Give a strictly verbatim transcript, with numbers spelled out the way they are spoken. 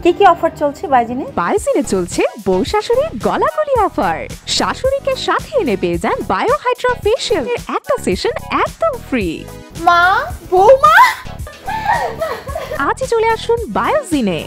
কি কি অফার চলছে বায়োজিনে? বায়োজিনে চলছে বউ শাশুড়ি গলাগলি অফার। শাশুড়িকে সাথে এনে পেয়ে যান বায়ো হাইড্রা ফেশিয়াল এর একটা সেশন একদম ফ্রি। মা, বৌমা, আজই চলে আসুন বায়োজিনে।